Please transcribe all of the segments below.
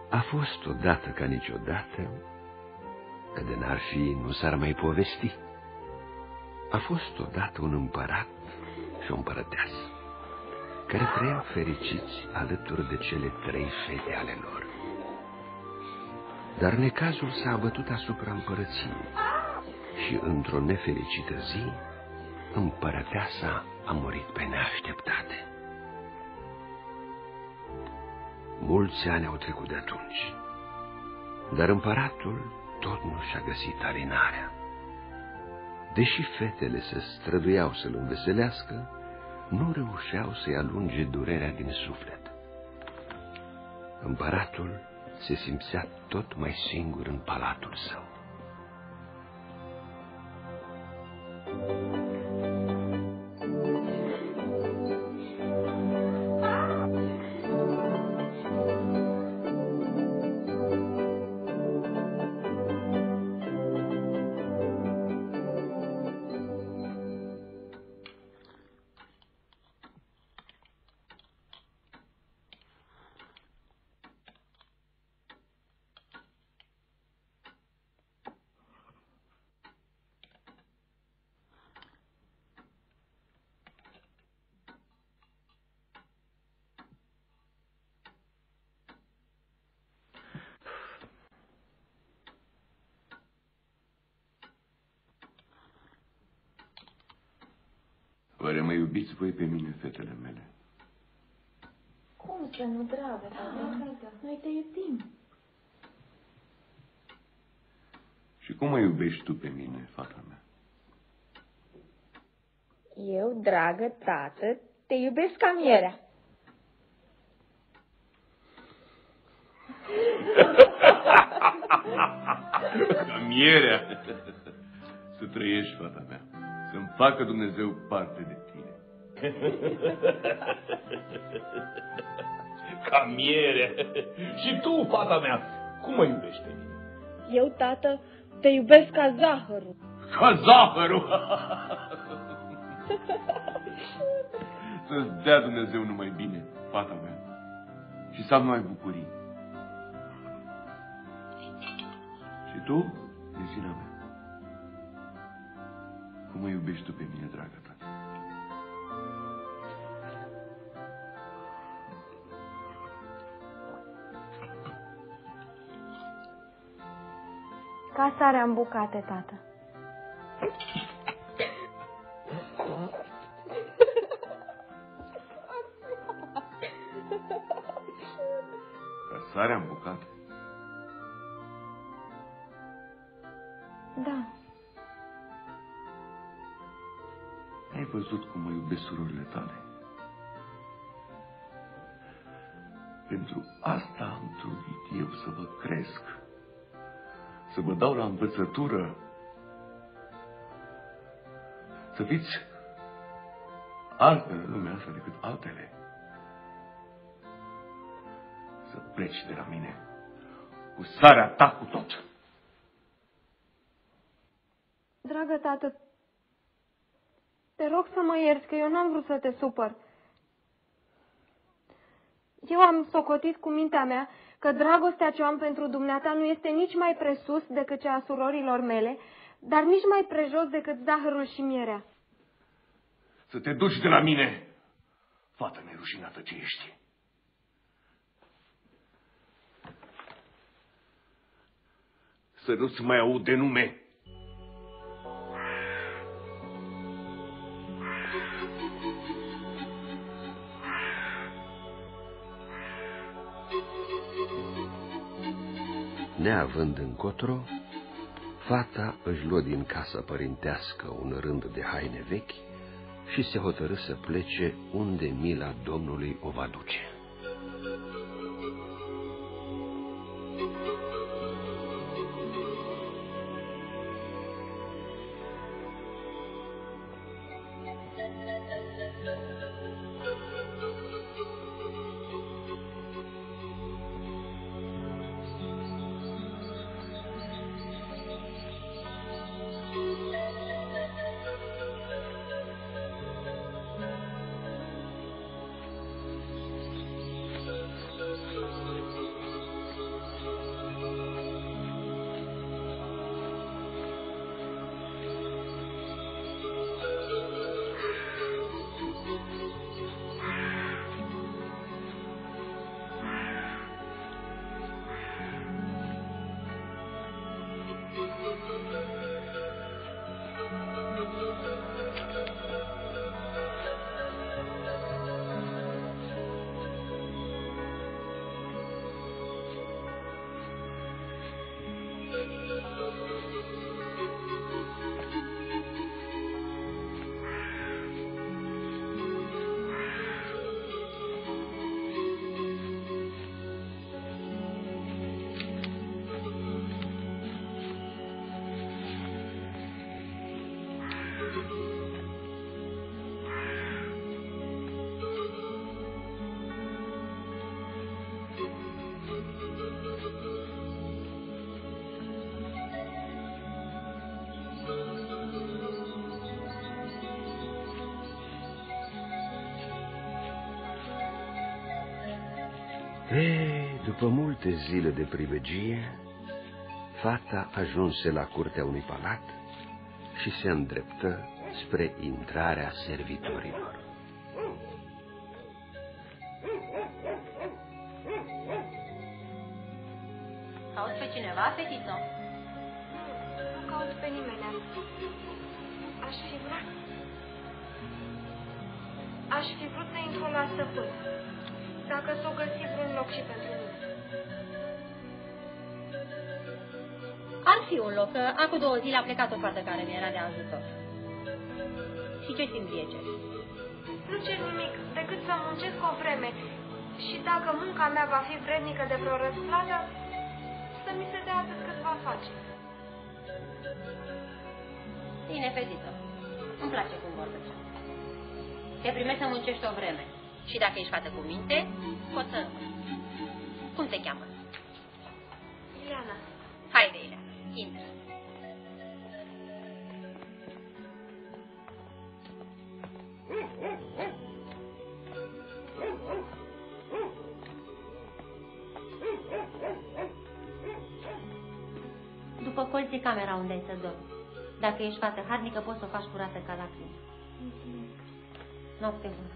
A fost odată ca niciodată, că de n-ar fi, nu s-ar mai povesti. A fost odată un împărat și o împărăteasă, care trăiau fericiți alături de cele 3 fete ale lor. Dar necazul s-a abătut asupra împărăției și, într-o nefericită zi, împărăteasa a murit pe neașteptate. Mulți ani au trecut de atunci, dar împăratul tot nu și-a găsit alinarea. Deși fetele se străduiau să-l înveselească, nu reușeau să-i alunge durerea din suflet. Împăratul se simțea tot mai singur în palatul său. Oare mă iubiți voi pe mine, fetele mele? Cum să nu, dragă? Noi te iubim. Și cum mă iubești tu pe mine, fata mea? Eu, dragă tată, te iubesc ca mierea. Ca mierea. Să trăiești, fata mea. Să-mi facă Dumnezeu parte de tine. Ca mierea. Și tu, fata mea, cum mă iubești pe mine? Eu, tată, te iubesc ca zahărul. Ca zahărul! Să-ți dea Dumnezeu numai bine, fata mea. Și să am numai bucurii. Și tu, Nesina mea, cum mă iubești tu pe mine, dragă ta? Ca sarea în bucate, tată. Ca sarea în bucate? Da. Ai văzut cum mă iubesc surorile tale? Pentru asta am trudit eu să vă cresc, să vă dau la învățătură, să fiți altele în lumea asta decât altele. Să pleci de la mine cu sarea ta cu tot. Dragă tată, te rog să mă ierți, că eu n-am vrut să te supăr. Eu am socotit cu mintea mea că dragostea ce o am pentru dumneata nu este nici mai presus decât cea a surorilor mele, dar nici mai prejos decât zahărul și mierea. Să te duci de la mine, fată nerușinată ce ești. Să nu-ți mai aud de nume. Neavând încotro, fata își luă din casa părintească un rând de haine vechi și se hotărâ să plece unde mila Domnului o va duce. După multe zile de pribegie, fata ajunse la curtea unui palat și se îndreptă spre intrarea servitorilor. Cauți pe cineva, fetiță? Nu caut pe nimeni. Aș fi vrut să intru la stăpân, dacă s-o găsi vreun loc și pentru mine. Ar fi un loc, că acum 2 zile a plecat o fată care mi era de ajutor. Și ce timp ceri? Nu cer nimic, decât să muncesc o vreme și dacă munca mea va fi vrednică de vreo răsplată, să mi se dea atât cât va face. Bine, fetiță, îmi place cum vorbești. Te primești să muncești o vreme și dacă ești fată cu minte, poți să... Cum te cheamă? Ileana. Haide, Ileana, intră. După colț e camera unde ai să dormi. Dacă ești fată harnică, poți să o faci curată ca la tine. Noapte bună.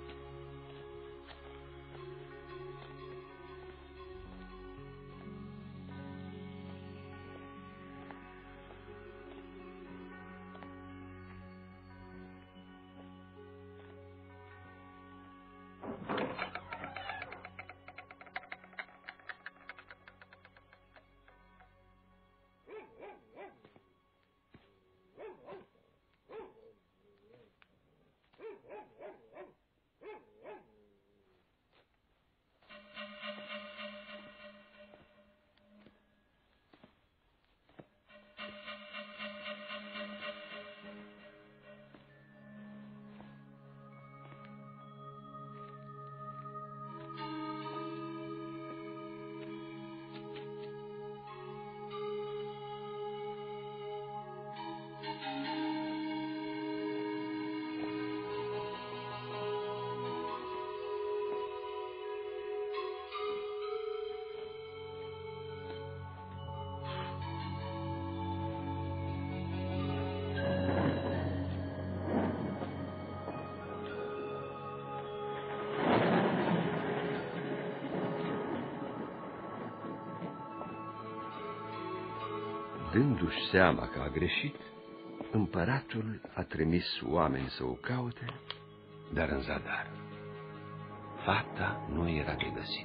Dându-și seama că a greșit, împăratul a trimis oameni să o caute, dar în zadar. Fata nu era de găsit.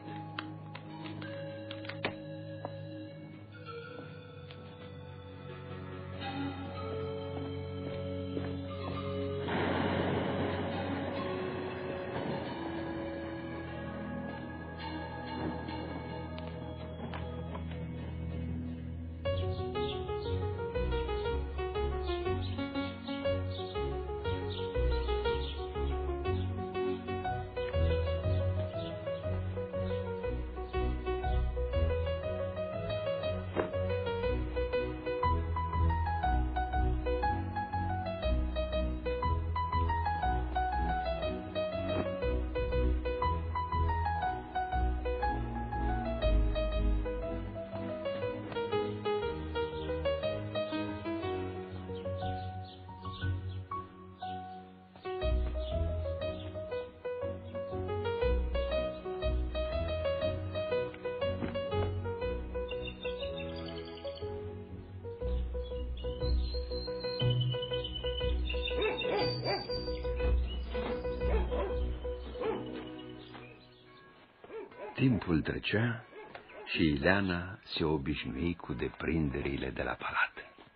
Timpul trecea și Ileana se obișnui cu deprinderile de la palat.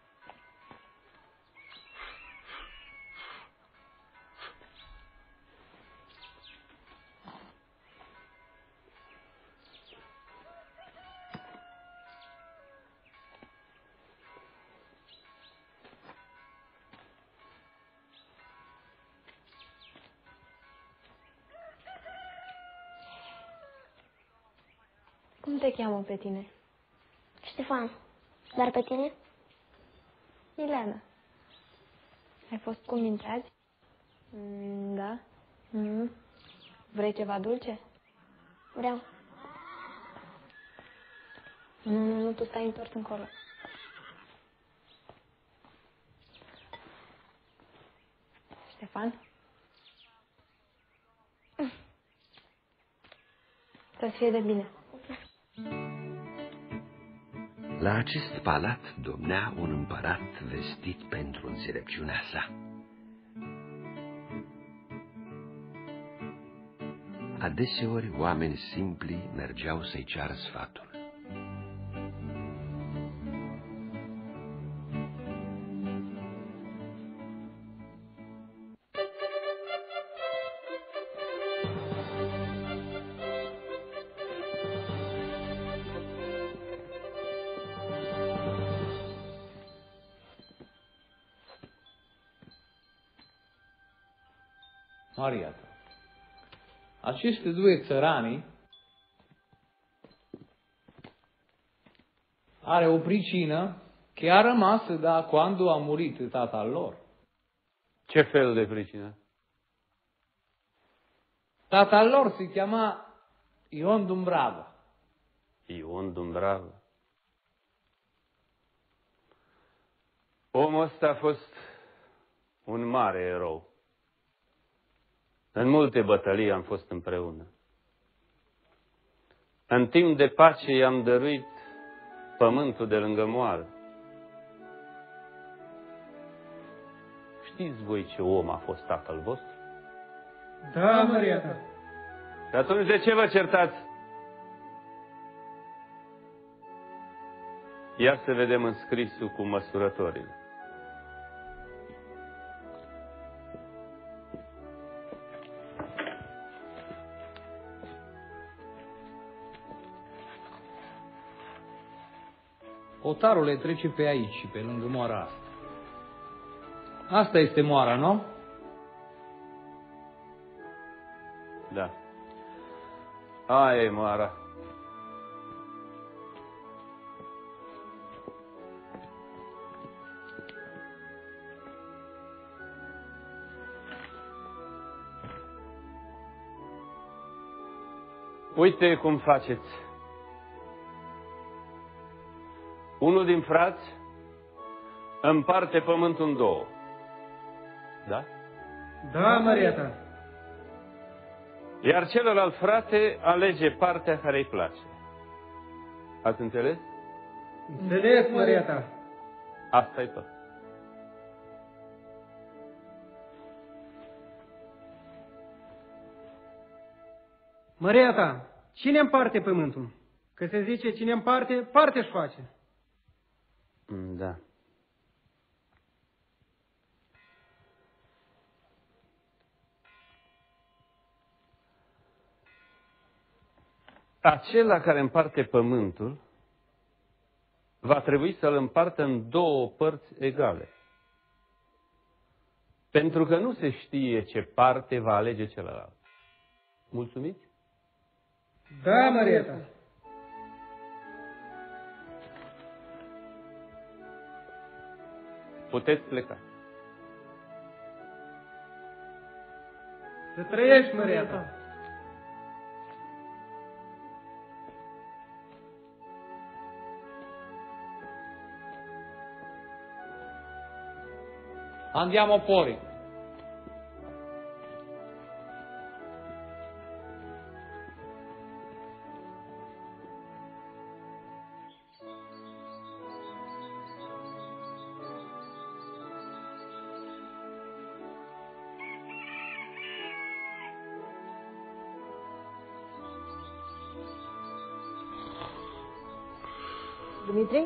Cum te cheamă pe tine? Ștefan, dar pe tine? Ileana. Ai fost cu minte azi? Da. Vrei ceva dulce? Vreau. Nu, tu stai întors încolo. Ștefan? Să-ți fie de bine. La acest palat domnea un împărat vestit pentru înțelepciunea sa. Adeseori oameni simpli mergeau să-i ceară sfatul. Maria ta, aceste due țărani are o pricină che a rămas da quando a murit tatăl lor. Ce fel de pricină? Tatăl lor se cheama Ion Dumbrava. Ion Dumbrava. Omul ăsta a fost un mare erou. În multe bătălii am fost împreună. În timp de pace i-am dăruit pământul de lângă moară. Știți voi ce om a fost tatăl vostru? Da, Maria ta. Și atunci de ce vă certați? Ia să vedem înscrisul cu măsurătorile. Otarul trece pe aici, pe lângă moara asta. Asta este moara, nu? Da. Aia e moara. Uite cum faceți. Unul din frați împarte pământul în două. Da? Da, Maria ta. Iar celălalt frate alege partea care îi place. Ați înțeles? Înțeles, Maria ta. Asta e tot. Maria ta, cine împarte pământul? Că se zice cine împarte, parte își face. Da. Acela care împarte pământul va trebui să-l împartă în două părți egale. Pentru că nu se știe ce parte va alege celălalt. Mulțumiți? Da, Maria ta. Puteți pleca. Să trăiești, Maria ta. Andiamo fuori. Dumitri?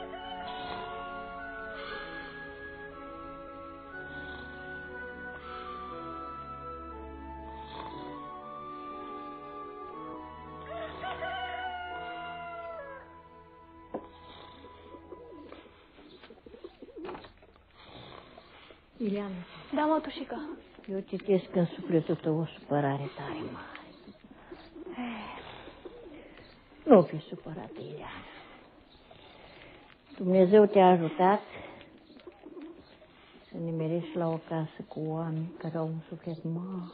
Ileana. Da, mătușică. Eu citesc în sufletul tău o supărare tare mare. Nu fi supărată, Ileana. Dumnezeu te-a ajutat să nimerești la o casă cu oameni care au un suflet mare.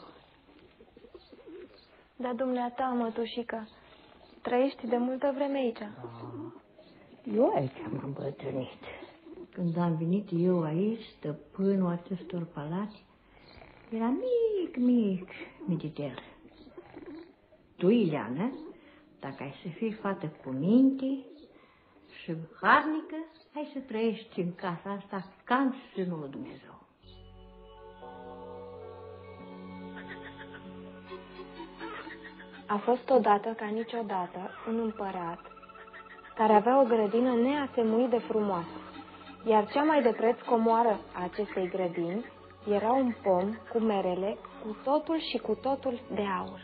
Da, dumneata, mătușică, trăiești de multă vreme aici. Eu aici am îmbătrânit. Când am venit eu aici, stăpânul acestor palați, era mic Mititel. Tu, Ileana, dacă ai să fii fată cu minte și harnică, ai să trăiești în casa asta ca în sânul lui Dumnezeu. A fost odată ca niciodată un împărat care avea o grădină neasemuit de frumoasă, iar cea mai de preț comoară a acestei grădini era un pom cu merele cu totul și cu totul de aur.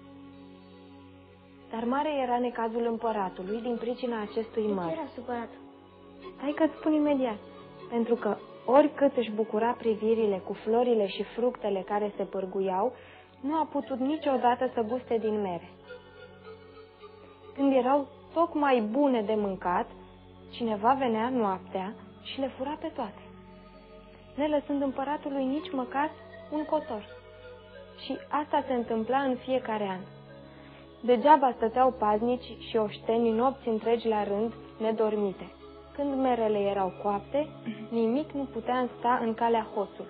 Dar mare era necazul împăratului din pricina acestui măr. Era supărat. Hai că-ți spun imediat, pentru că oricât își bucura privirile cu florile și fructele care se pârguiau, nu a putut niciodată să guste din mere. Când erau tocmai bune de mâncat, cineva venea noaptea și le fura pe toate, nelăsând împăratului nici măcar un cotor. Și asta se întâmpla în fiecare an. Degeaba stăteau paznici și oșteni nopți întregi la rând, nedormite. Când merele erau coapte, nimic nu putea sta în calea hoțului.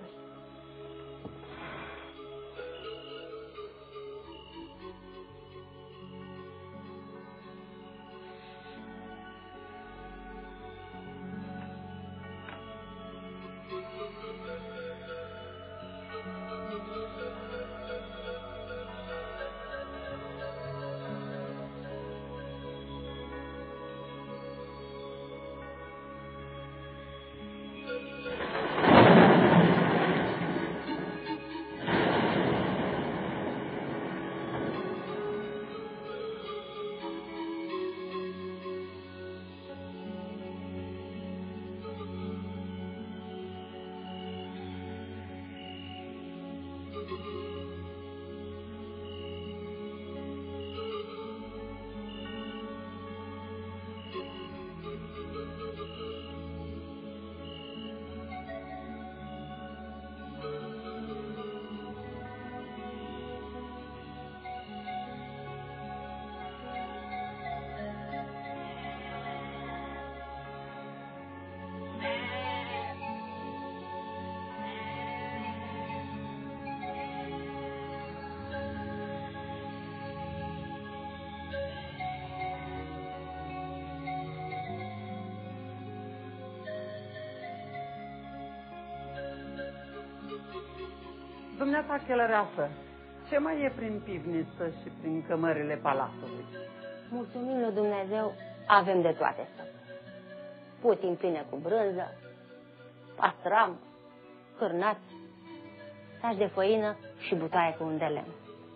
Dumneata chelăreasă, ce mai e prin pivniță și prin cămările palatului? Mulțumim lui Dumnezeu, avem de toate, stăpâne. Puțin pline cu brânză, pastram, cârnați, saci de făină și butoaie cu un de lemn.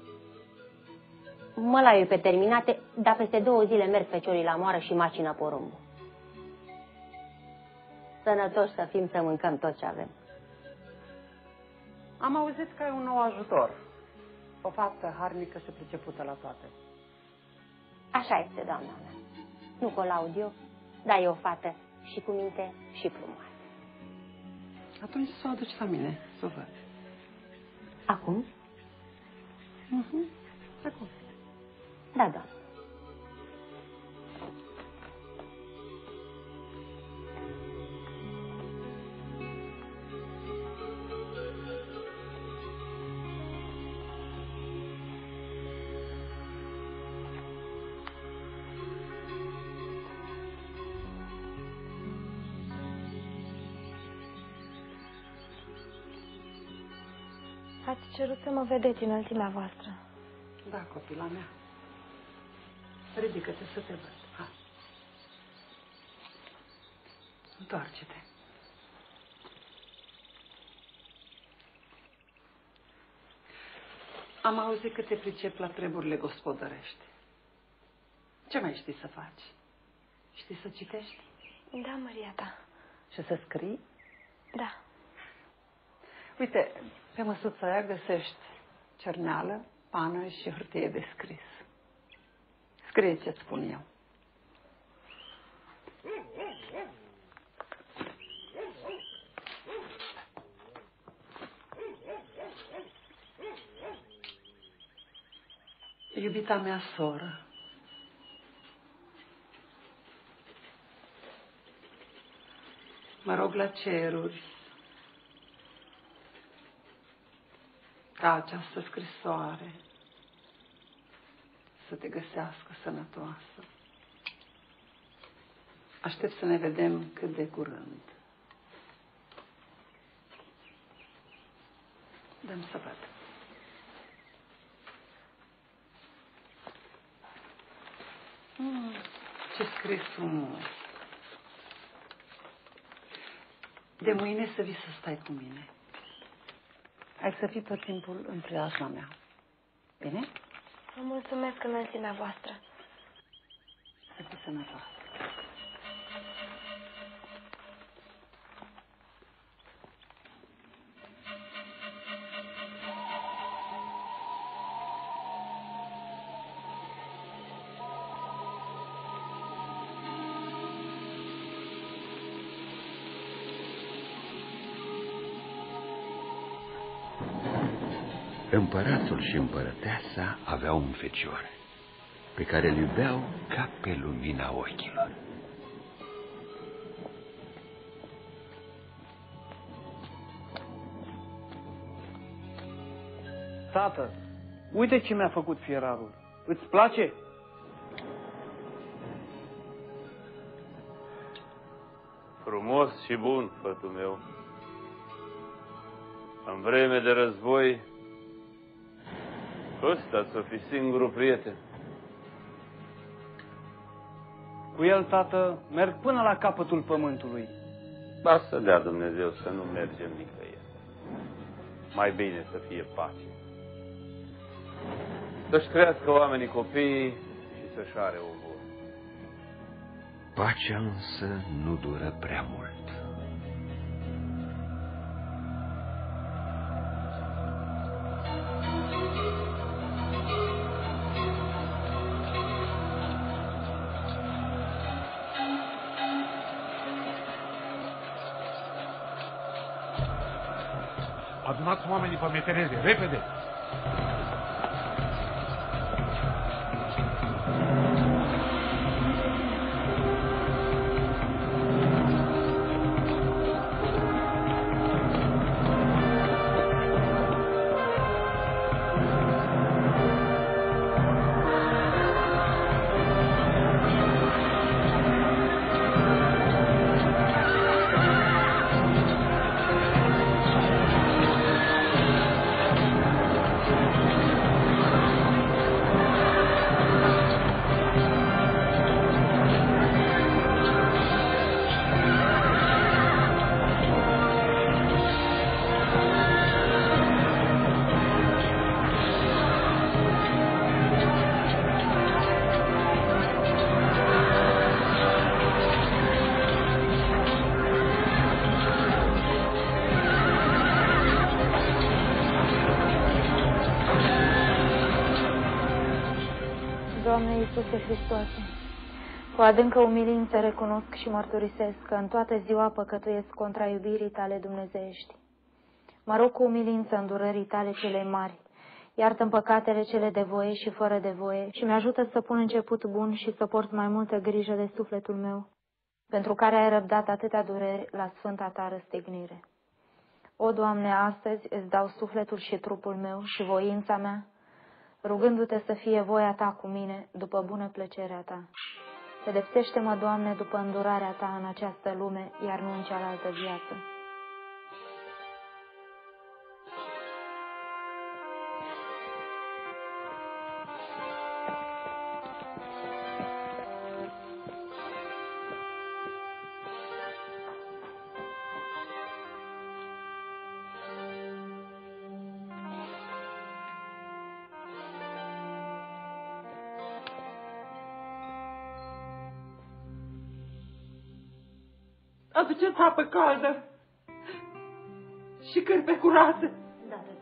Mălaiul pe terminate, dar peste 2 zile merg feciorii la moară și macină porumbul. Sănătoși să fim, să mâncăm tot ce avem. Am auzit că ai un nou ajutor. O fată harnică și pricepută la toate. Așa este, doamna mea. Nu că o laud eu, dar e o fată și cu minte și frumoasă. Atunci să o aduci la mine, să o văd. Acum? Acum. Da, doamnă. Ați cerut să mă vedeți înălțimea voastră. Da, copila mea. Ridică-te să te văd. Ha. Întoarce-te. Am auzit că te pricep la treburile gospodărești. Ce mai știi să faci? Știi să citești? Da, Maria ta. Și să scrii? Da. Uite, pe măsuța aia găsești cerneală, pană și hârtie de scris. Scrie ce-ți spun eu. Iubita mea soră, Mă rog la ceruri ca această scrisoare să te găsească sănătoasă. Aștept să ne vedem cât de curând. Dăm să văd. Ce scris frumos. De mâine să vii să stai cu mine. Ai să fii tot timpul în preajma mea. Bine? Vă mulțumesc înălțimea voastră. Să fii sănătoasă. Împăratul și împărăteasa aveau un fecior pe care îl iubeau ca pe lumina ochilor. Tată, uite ce mi-a făcut fierarul. Îți place? Frumos și bun, fătul meu. În vreme de război, ăsta să fi singurul prieten. Cu el, tată, merg până la capătul pământului. Ba să dea Dumnezeu să nu mergem nicăieri. Mai bine să fie pace. Să-și crească oamenii copiii și să-și are ovor. Pacea însă nu dură prea mult. Adunați oamenii pe metereze, repede! Doamne Iisuse Hristoase, cu adâncă umilință recunosc și mărturisesc că în toată ziua păcătuiesc contra iubirii tale dumnezeiești. Mă rog cu umilință îndurării tale cele mari, iartă-mi păcatele cele de voie și fără de voie și mi-ajută să pun început bun și să port mai multă grijă de sufletul meu, pentru care ai răbdat atâtea dureri la sfânta ta răstignire. O, Doamne, astăzi îți dau sufletul și trupul meu și voința mea, rugându-te să fie voia ta cu mine după bună plăcerea ta. Pedepsește-mă, Doamne, după îndurarea ta în această lume, iar nu în cealaltă viață. Aduceți apă caldă și cârpe curate. Da, da.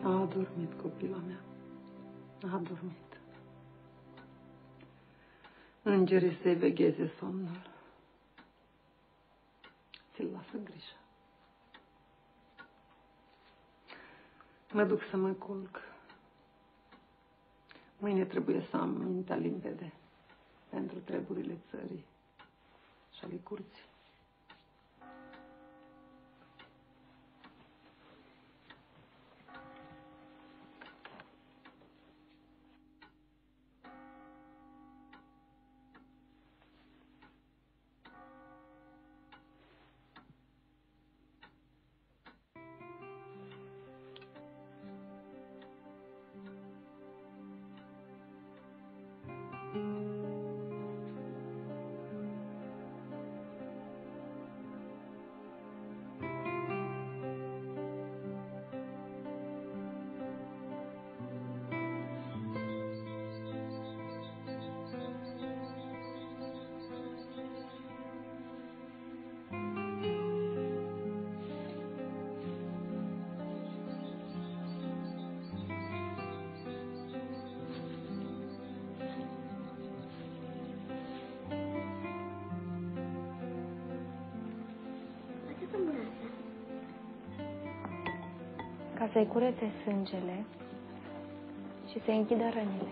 A adormit copila mea. A adormit. Îngerii să-i vegheze somnul. Ți-l lasă grija. Mă duc să mă culc. Mâine trebuie să am mintea limpede pentru treburile țării și ale curții. Ca să-i curețe sângele și să-i închidă rănile.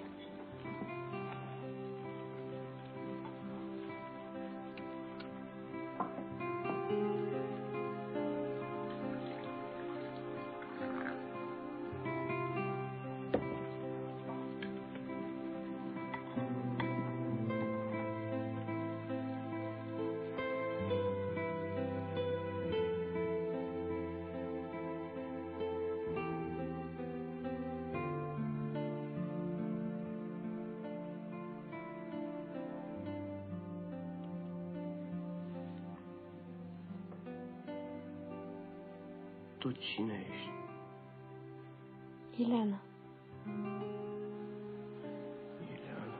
Tu cine ești? Ileana. Ileana.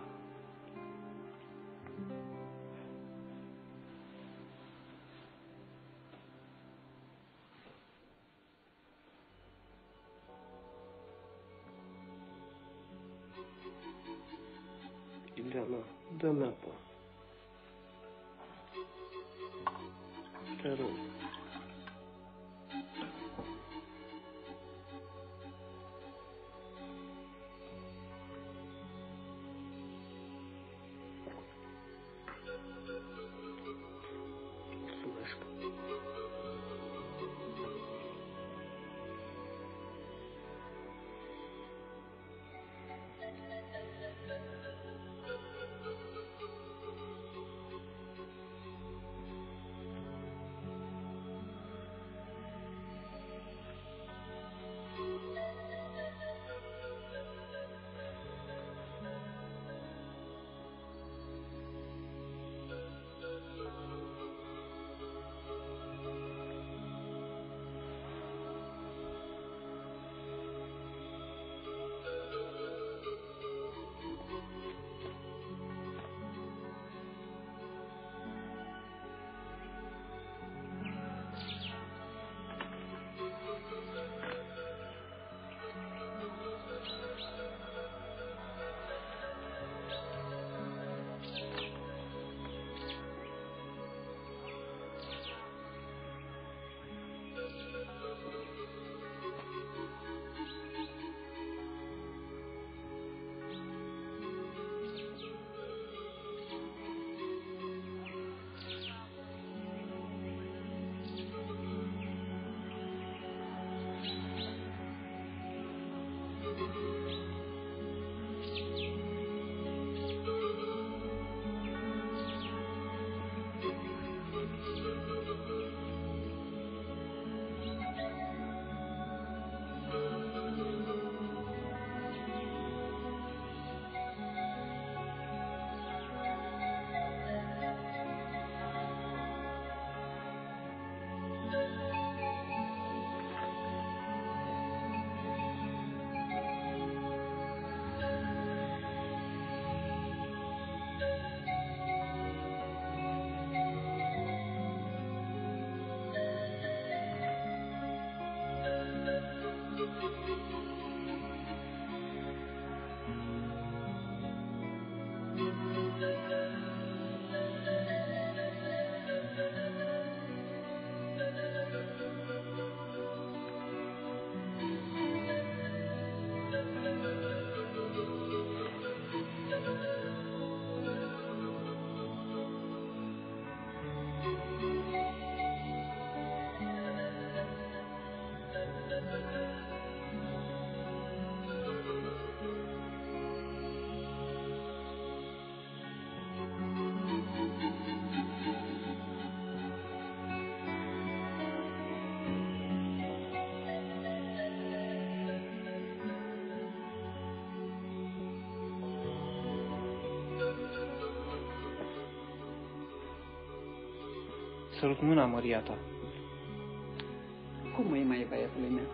Ileana, dă-mi apă. Te rog. sărut mâna, Maria ta. Cum e, mai băiatului meu?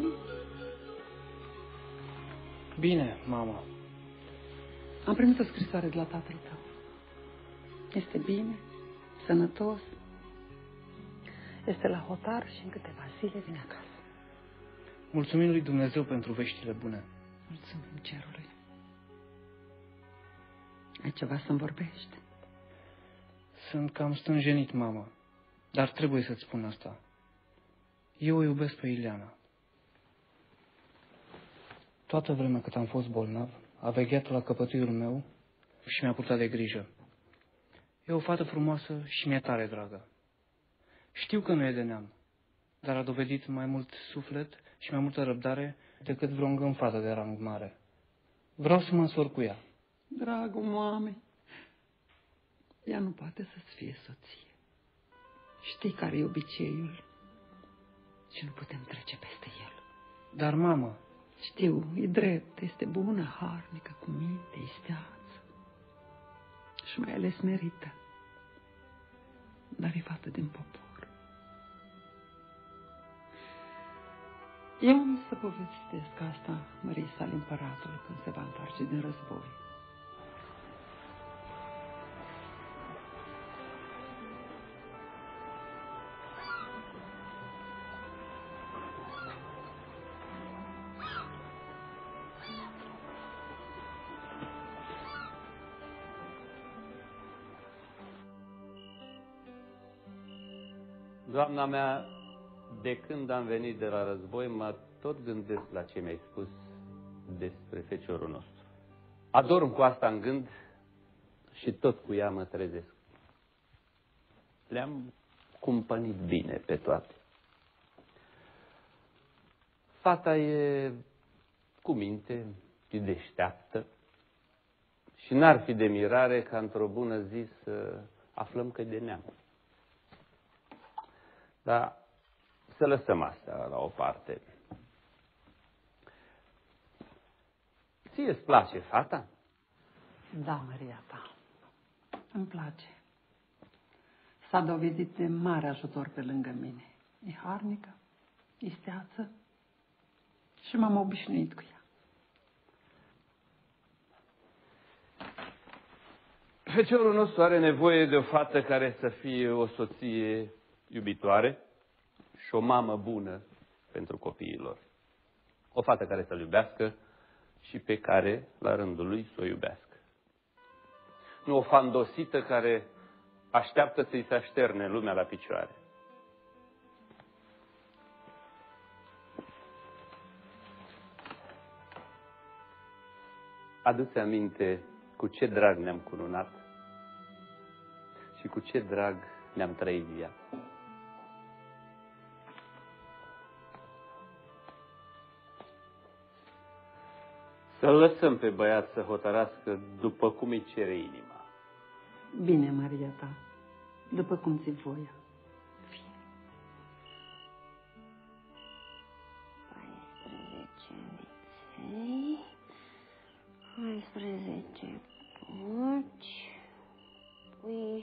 Bine, mama. Am primit o scrisoare de la tatăl tău. Este bine, sănătos, este la hotar și în câteva zile vine acasă. Mulțumim lui Dumnezeu pentru veștile bune. Mulțumim cerului. Ai ceva să-mi vorbești? Sunt cam stânjenit, mama, dar trebuie să-ți spun asta. Eu o iubesc pe Ileana. Toată vremea cât am fost bolnav, a vegheat la căpătâiul meu și mi-a purtat de grijă. E o fată frumoasă și mi-e tare dragă. Știu că nu e de neam, dar a dovedit mai mult suflet și mai multă răbdare decât vreo îngânfată de rang mare. Vreau să mă însor cu ea. Dragul mame, ea nu poate să-ți fie soție. Știi care e obiceiul și nu putem trece peste el. Dar, mamă... Știu, e drept, este bună, harnică, cu minte, isteață și mai ales merită. Dar e fată din popor. Eu am să povestesc asta mării sale împăratului când se va întoarce din război. Doamna mea, de când am venit de la război, mă tot gândesc la ce mi-ai spus despre feciorul nostru. Adorm cu asta în gând și tot cu ea mă trezesc. Le-am cumpănit bine pe toate. Fata e cu minte, e deșteaptă și n-ar fi de mirare ca într-o bună zi să aflăm că e de neam. Dar să lăsăm asta la o parte. Ție îți place fata? Da, Maria ta. Îmi place. S-a dovedit de mare ajutor pe lângă mine. E harnică, isteață și m-am obișnuit cu ea. Feciorul nostru are nevoie de o fată care să fie o soție iubitoare și o mamă bună pentru copiilor. O fată care să-l iubească și pe care, la rândul lui, să o iubească. Nu o fandosită care așteaptă să-i se așterne lumea la picioare. Adu-ți aminte cu ce drag ne-am cununat și cu ce drag ne-am trăit viața. Să-l lăsăm pe băiat să hotărască după cum îi cere inima. Bine, Maria ta, după cum ți voia. 14 porci, pui...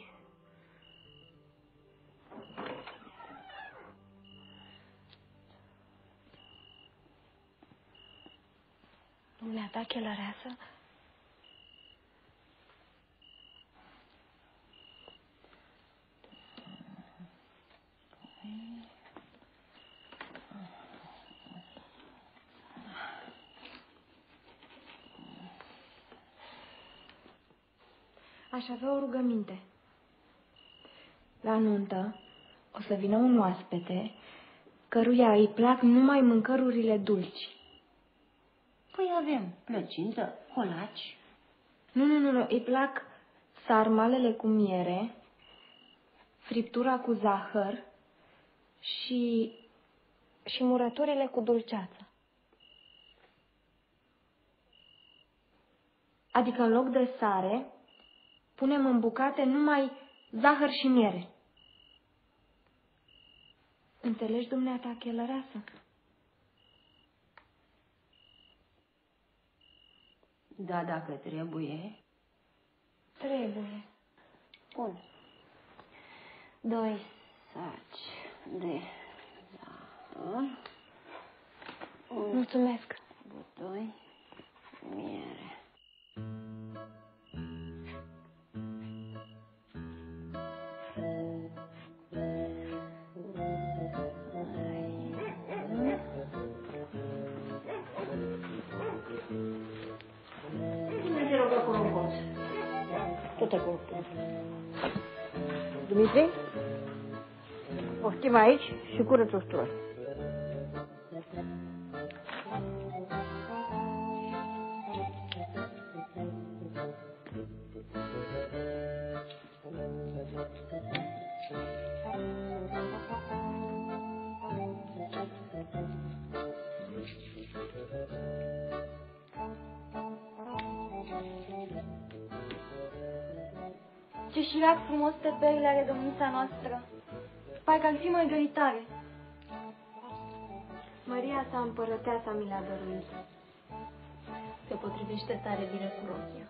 Dumneata, chelăreasă? Aș avea o rugăminte. La nuntă o să vină un oaspete căruia îi plac numai mâncărurile dulci. Păi avem plăcintă, colaci. Nu, îi plac sarmalele cu miere, friptura cu zahăr și murăturile cu dulceață. Adică în loc de sare, punem în bucate numai zahăr și miere. Înțelegi, dumneata, chelăreasă? Da, dacă trebuie. Trebuie. Bun. 2 saci de zahăr. Mulțumesc. Butoi miere. Cine te rog acolo în colț? Tot acolo. Dumitri? Poftim aici și curăț usturoi. Ce șirac frumos pe perle are domnița noastră. Parcă ar fi mărgăritare. Maria sa împărăteasa mi l-a dăruit. Se potrivește tare bine cu rochia.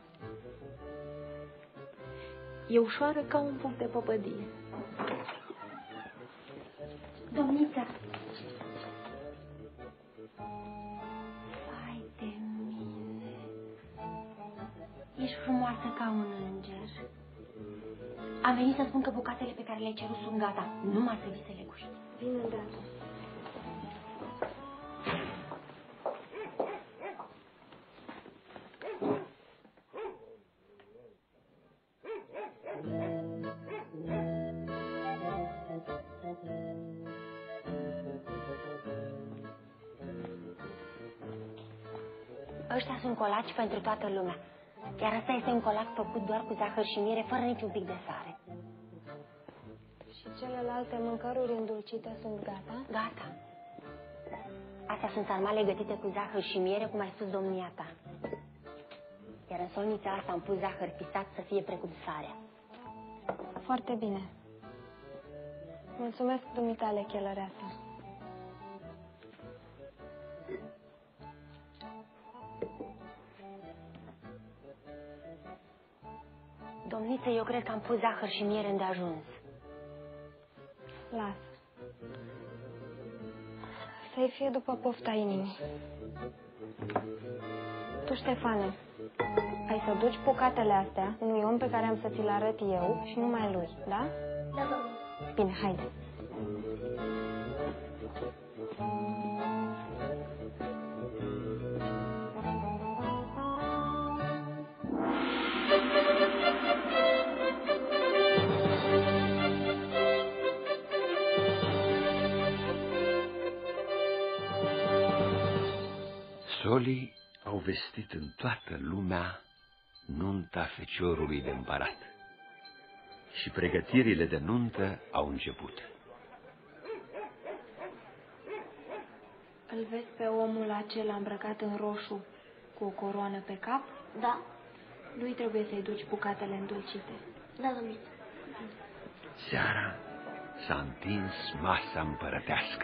E ușoară ca un punct de păpădie. Domnița. Hai de mine. Ești frumoasă ca un înger. Am venit să spun că bucatele pe care le-ai cerut sunt gata. Nu m-ar trebui să le guști. Bine, îndată. Ăștia sunt colaci pentru toată lumea. Iar ăsta este un colac făcut doar cu zahăr și miere, fără niciun pic de sare. Și celelalte mâncăruri îndulcite sunt gata? Gata. Astea sunt sarmale gătite cu zahăr și miere, cum ai spus domnia ta. Iar în solnița asta am pus zahăr pisat să fie precum sarea. Foarte bine. Mulțumesc, dumitale, chelăreasă. Domniță, eu cred că am pus zahăr și miere îndeajuns. Lasă. Să-i fie după pofta inimii. Tu, Ștefane, ai să duci bucatele astea unui om pe care am să ți-l arăt eu și numai lui, da? Da, domnule. Bine, haide. Solii au vestit în toată lumea nunta feciorului de împărat și pregătirile de nuntă au început. Îl vezi pe omul acela îmbrăcat în roșu cu o coroană pe cap? Da. Lui trebuie să-i duci bucatele îndulcite. Da, domnule. Seara s-a întins masa împărătească.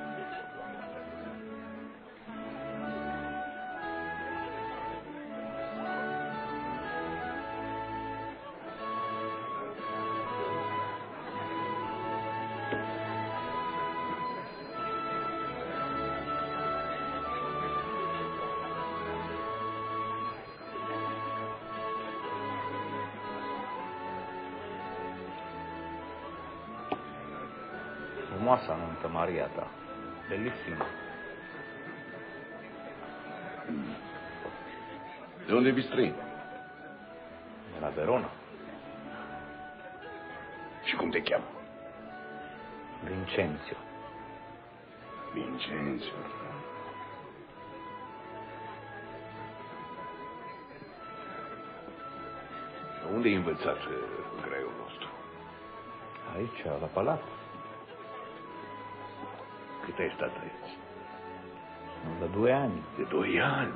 Frumoasa nuntă, Maria ta. Bellissima. De unde vii străin? De la Verona. Și cum te cheamă? Vincențio. Vincențio. Unde ai învățat graiul nostru? Aici, la palat. Cât ai stat aici? De 2 ani. De 2 ani?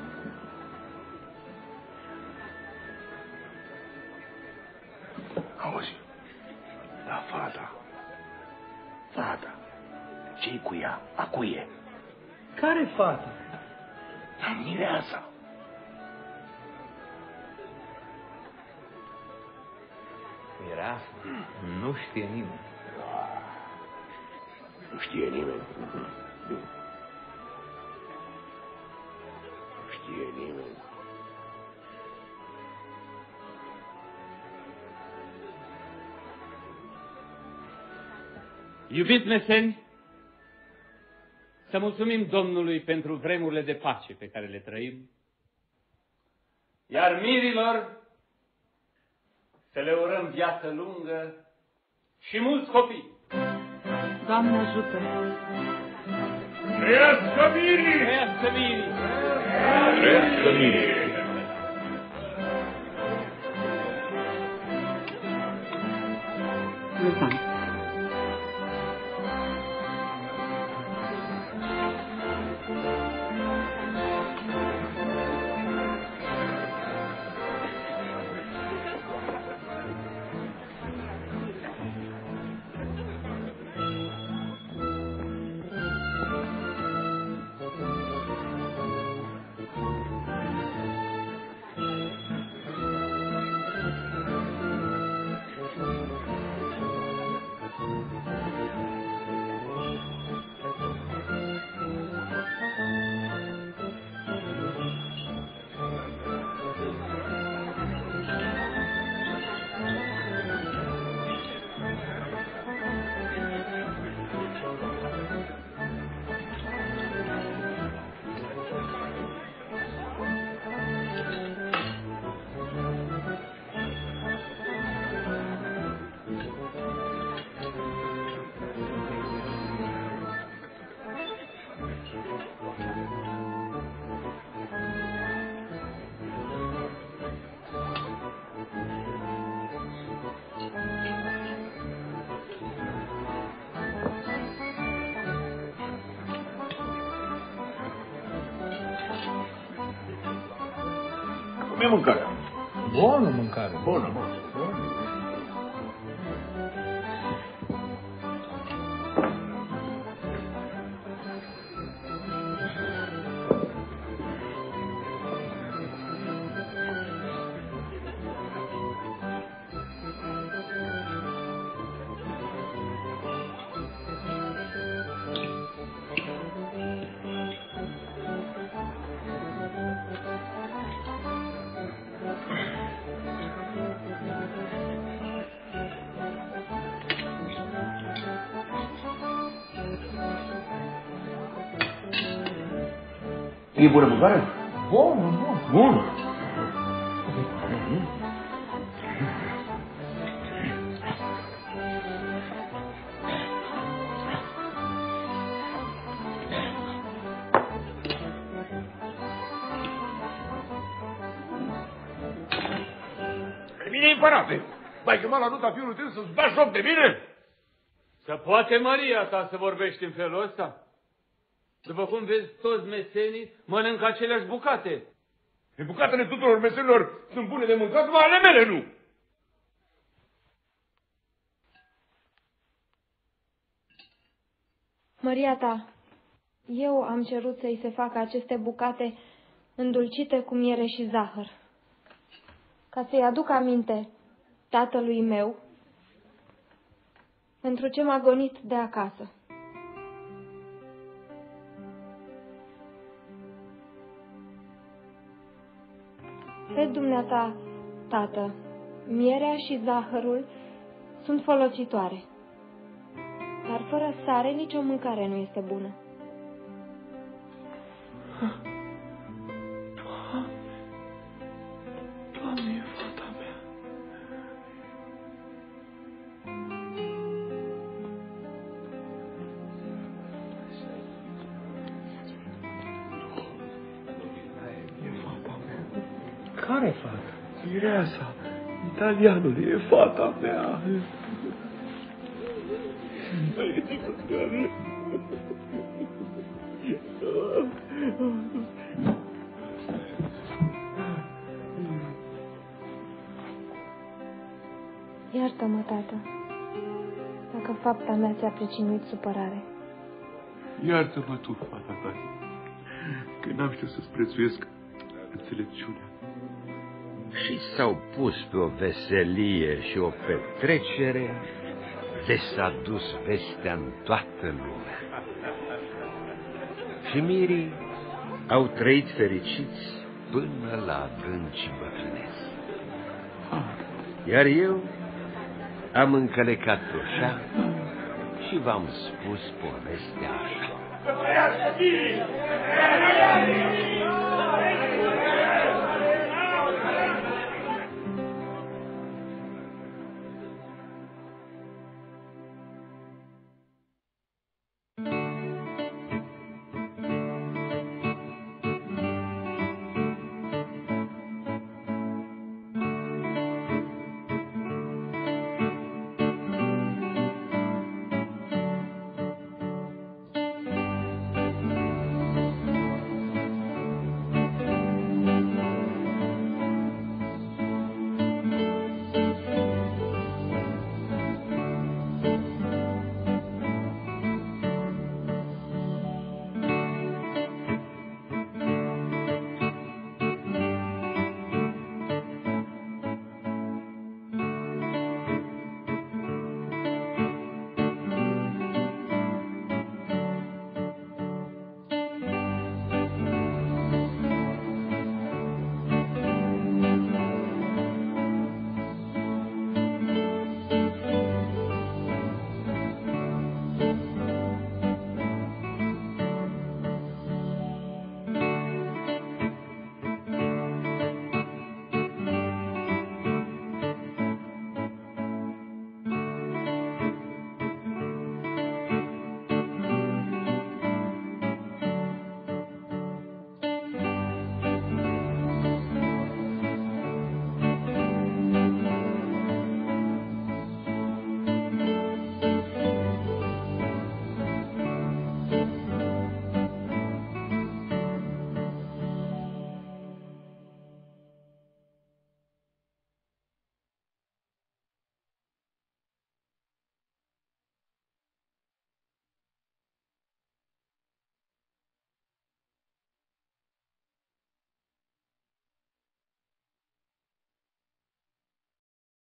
Auzi, da, fata. Fata. Ce-i cu ea? A cui e? Care fată? La mireasa. Mireasa? Nu știe nimeni. Nu știe nimeni. Nu știe nimeni. Iubit meseni, să mulțumim Domnului pentru vremurile de pace pe care le trăim, iar mirilor să le urăm viață lungă și mulți copii. Doamne ajută! Trăiască mirii! Trăiască mirii! Trăiască mirii! Mulțumesc! Cum e mâncarea? Bună mâncare. Bună, bună. E bună mâncare? Bună, bună. Bună. Pe mine, împărate, m-ai chemat la nunta fiului tău să-ți bagi joc de mine? Să poate Maria ta să vorbești în felul ăsta? După cum vezi, toți mesenii mănâncă aceleași bucate. E bucatele tuturor mesenilor sunt bune de mâncat, numai ale mele nu. Măria ta, eu am cerut să-i se facă aceste bucate îndulcite cu miere și zahăr, ca să-i aduc aminte tatălui meu pentru ce m-a gonit de acasă. Vezi dumneata, tată, mierea și zahărul sunt folositoare, dar fără sare nicio mâncare nu este bună. Doamne, e fata mea. E fata mea. Care fată? Mireasa, italianul, e fata mea. Iartă-mă, tată, dacă fapta mea ți-a pricinuit supărare. Iartă-mă tu, fata ta, că n-am știut să-ți prețuiesc înțelepciunea. Și s-au pus pe o veselie și o petrecere le s-a dus vestea în toată lumea. Și mirii au trăit fericiți până la adânci bătrâneți. Iar eu am încălecat ușa și v-am spus povestea așa.